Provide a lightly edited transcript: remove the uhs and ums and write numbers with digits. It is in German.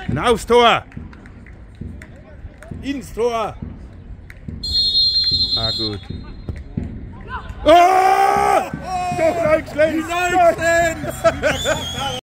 Ein aufs Tor! Ins Tor! Ah, gut. Oh! Doch, Leinfelden!